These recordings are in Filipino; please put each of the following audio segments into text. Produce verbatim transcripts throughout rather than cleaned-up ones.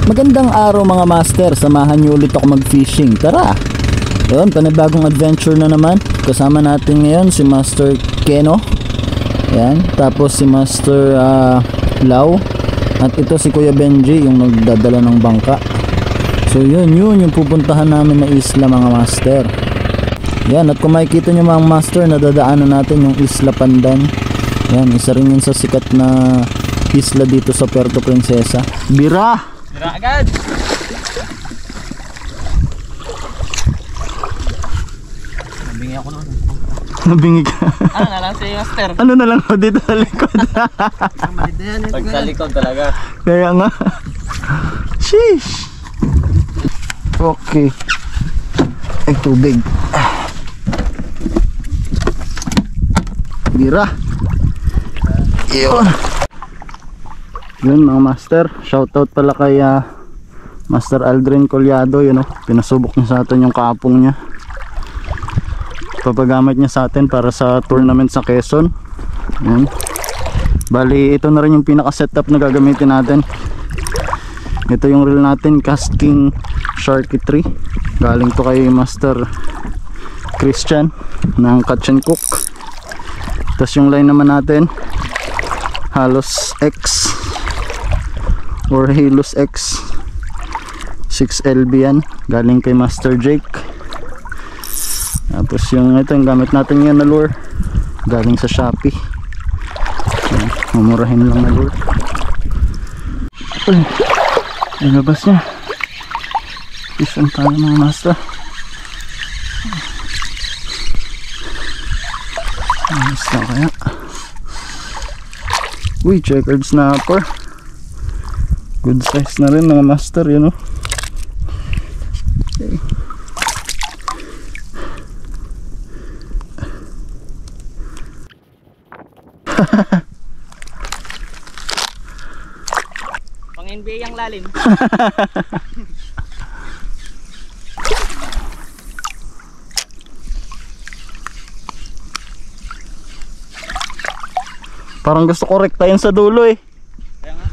Magandang araw mga master, samahan niyo ulit ako mag-fishing. Tara! Yun, panibagong adventure na naman. Kasama natin ngayon si Master Keno. Yan, tapos si Master uh, Lau. At ito si Kuya Benji, yung nagdadala ng bangka. So yun, yun yung pupuntahan namin na isla mga master. Yan, at kung makikita nyo mga master, nadadaanan natin yung Isla Pandan. Yan, isa rin yun sa sikat na isla dito sa Puerto Princesa. Bira! Bira agad! Nabingi ako naman. Nabingi ka? Ano na lang si Master? Ano na lang ako dito sa likod? Pag sa likod talaga. Kaya nga. Sheesh! Okay. Ay, tubig. Bira. Yun. Yun mga master, shoutout pala kay uh, Master Aldrin Collado, yun, oh. Pinasubok niya sa atin yung kaapong niya. Papagamit niya sa atin para sa tournament sa Quezon. Yun. Bali ito na rin yung pinaka setup na gagamitin natin. Ito yung reel natin, Casking Sharky three. Galing to kay Master Christian ng Catch and Cook. Tapos yung line naman natin, Halos X or Halos X six L B yan, galing kay Master Jake. Tapos yung ito yung gamit natin yan na lure, galing sa Shopee. Mamurahin lang na lure. Uy, ay labas niya. Fish on tayo mga master. Ayos na kaya. Uy, checkered snapper. Good size na rin mga master, you know. Okay. Pang N B A ang lalim. Parang gusto ko rektayin sa dulo eh. Kaya nga.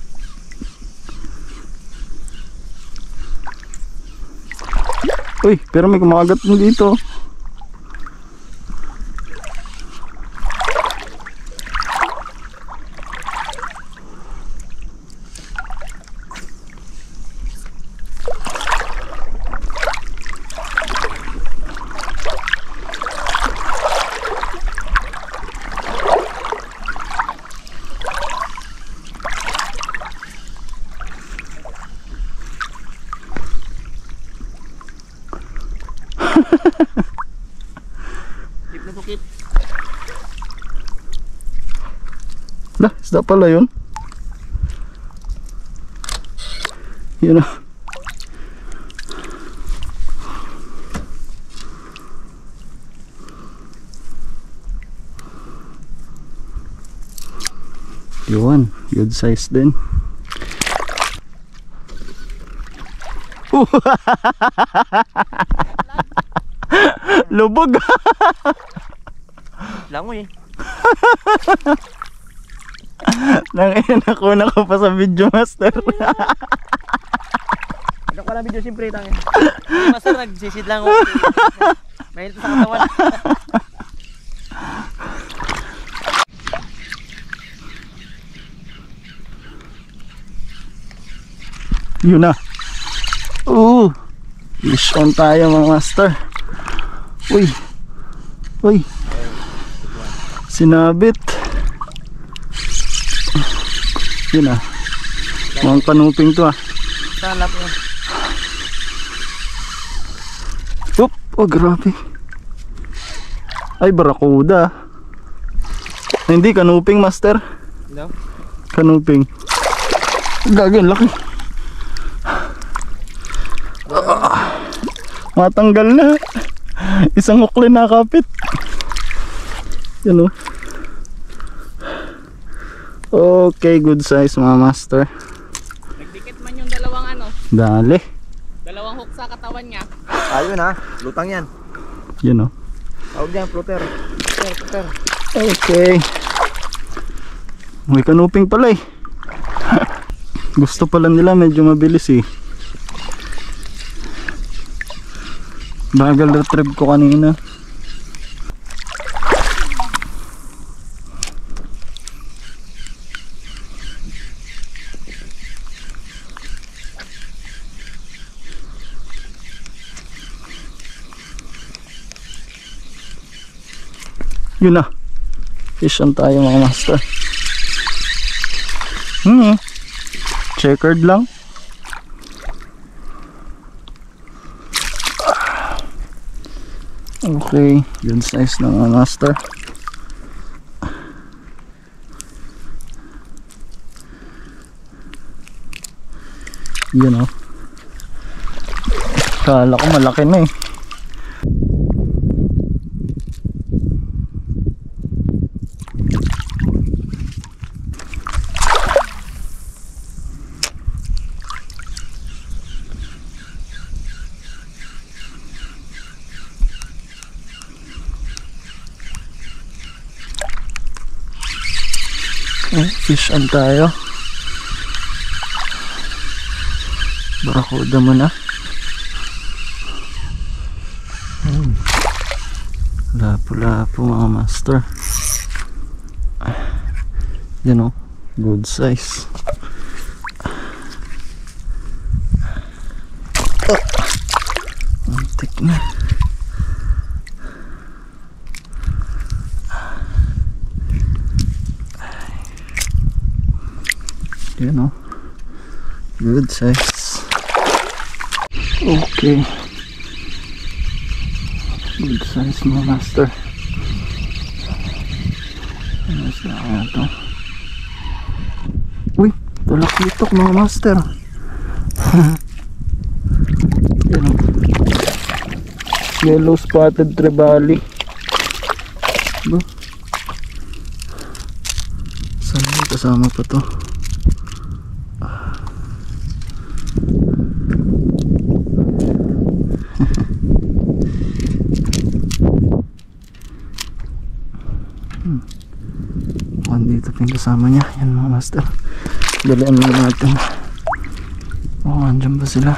Uy, pero may kumakagat mo dito. Keep na to keep. Lah, isda pala yun. Yun na. Yun, good size din. Lubog. Langoy eh. Nangin ako na ko pa sa video master. Ano ko na video siyempre tangin. Master nagsisid lang ako. Mahil sa katawan. Yun na. Oo. Fish on tayo mga master. Uy. Uy. Sinabit. Yun na. Mukhang kanuping to ah. Saan lap yun? Oop. Oh grabe. Ay barakuda. Hindi kanuping master. No? Kanuping. Gagawin laki. Ah, matanggal na. Isang ukli nakapit. Yan o. Okay, good size mga master. Nagdikit man yung dalawang ano. Dali. Dalawang hook sa katawan niya. Ayun ha, lutang yan. Yan o. Tawag yan, floater. Floater, floater. Okay. May kanuping pala eh. Gusto pala nila medyo mabilis eh. Bagal retrieve ko kanina. Yun na. Fish on tayo mga master. Hmm. Checkered lang. Okay. Good size na mga master. Yun o. Kala ko malaki na eh. Oh, fish on tayo. Barakuda mo na. Hmm. Lapo-lapo mga master. Yan o, good size. Oh, antik na. Yan o, good size. Okay, good size mga master. Ano sila kaya ito? Uy, tulak-litok mga master. Yan o, yellow spotted trevally. Ba? Saan may kasama pa to? Dito pa yung kasama niya. Yan mga master, dalian mo natin. Oh, andyan ba sila?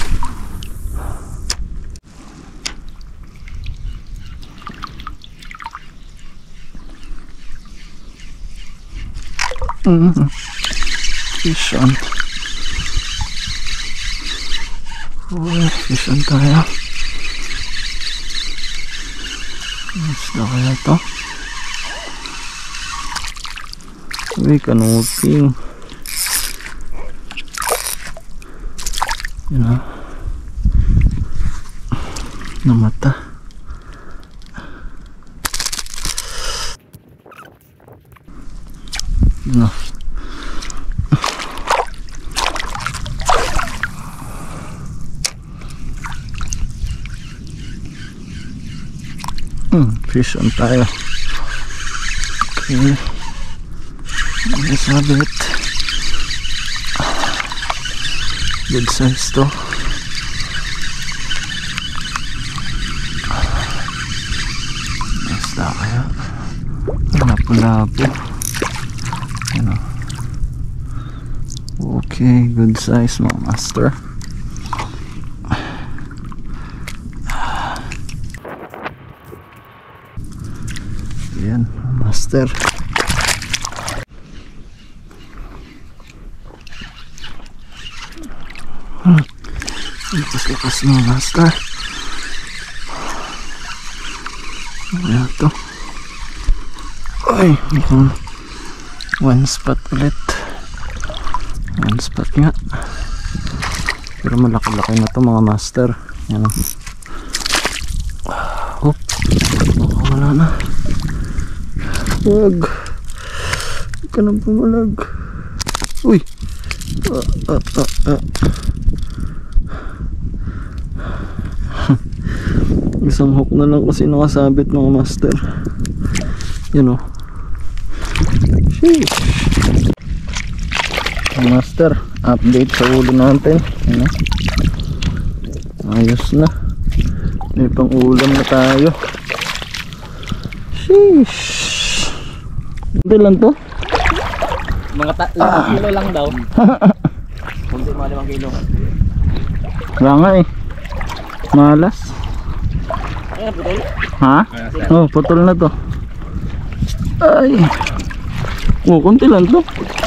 Mm-hmm. Fish on. Oh, fish on tayo. Isda kaya ito? Uy, kanuping. Yun na. Namata. Yun na. Hmm, fish on tayo. Okay. Let's have it. Good size to. Basta kaya lapo-lapo. Ano? Okay, good size mga master. Yan, master. Hmm. Lakas-lakas na master. Ano ito? Ay, mukhang one spot ulit. One spot nga. Pero malaki-laki na ito mga master. Yan. Hop. Baka wala na. Wag. Huwag ka nang pumalag. Uy. Ah, ah, ah, ah. Isang hook na lang kasi nakasabit mga master. Yun o. Sheesh. Mga master, update sa ulo natin. Yun o. Ayos na. May pang ulam na tayo. Sheesh. Ito lang to? Mga ta- ah. kilo lang daw. mga limang kilo. Wala nga eh. Malas. Ay, putol. Ha? Oh, putol na to. Ay. Oh, konti lang to.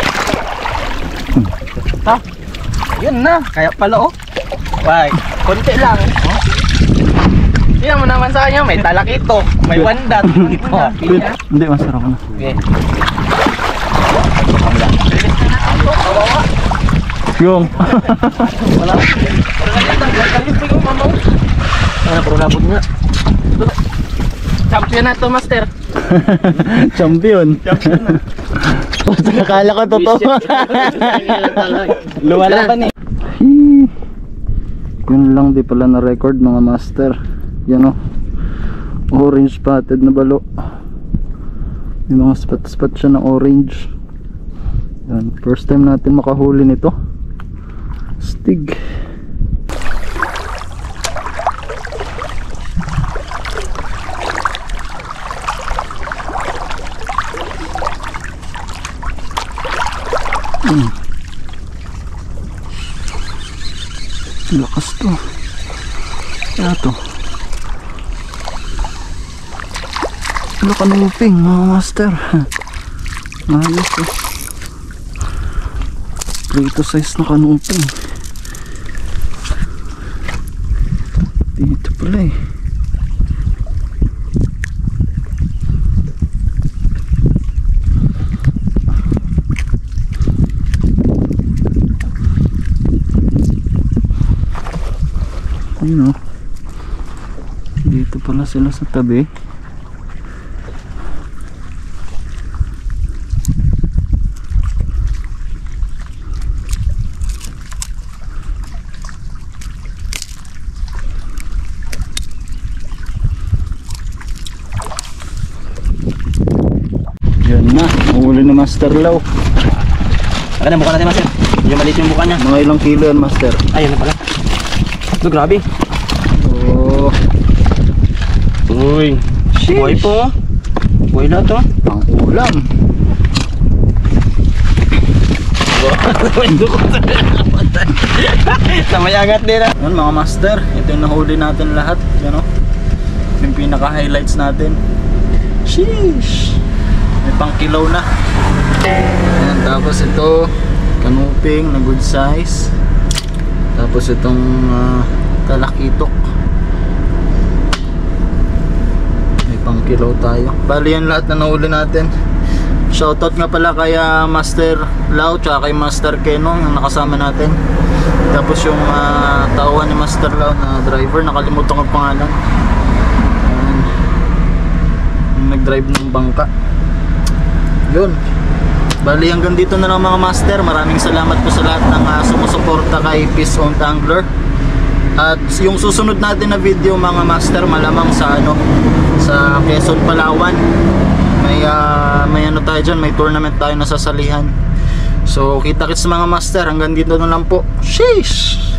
Ha? Yun na, kaya pala oh. Why? Konti lang. Oh. Tingnan mo naman sa kanya, may talakito, may wandat. Oh, Wait, hindi, masarap na. okay. Release na na ako. Kawawa. Yung. Wala. Galit pa yung mamaw. Ano, puro labot nga. Champion na to, master. Champion. Champion na. Akala ko totoo. Lumalaban eh. Hee. Yun lang di pala na record mga master. Yan o. Orange spotted na balo. May mga spot spot siya ng orange. Yan. First time natin makahuli nito. Stig. Hmm. Lakas to. Kaya to. Wala ka nanguping mga master. Ayos eh. Prito size na kanuping. Dito pala eh. Ayun o. Dito pala sila sa tabi. Yan na, mahuli na Master Lau. Akan na, mukha natin, master. Yung maliit yung mukha niya. Mga ilang kilo yan Master? Ayun na pala. Ito, grabe. Oh, Uy. Buhay po. Buhay na to. ang ulam. Namayangat din ah. Yan mga master, ito yung nahuli natin lahat. Yan o. Yung pinaka highlights natin. Sheesh. May pang kilaw na. Yan, tapos ito kanuping na good size. Tapos itong uh, talakitok. May pang kilaw tayo. Bali yan lahat na nahuli natin. Shoutout nga pala kay uh, Master Lau tsaka kay Master Keno yung nakasama natin. Tapos yung uh, tauhan ni Master Lau na driver, nakalimutan ko ang pangalan. Ayan. Yung nag-drive ng bangka. Yun. Bali hanggang dito na lang mga master. Maraming salamat po sa lahat ng uh, sumusuporta kay Peace Owned Angler. At yung susunod natin na video mga master, malamang sa ano, sa Quezon, Palawan. May uh, may ano tayo dyan, may tournament tayo na sasalihan. So kita kits mga master, hanggang dito na lang po. Sheesh!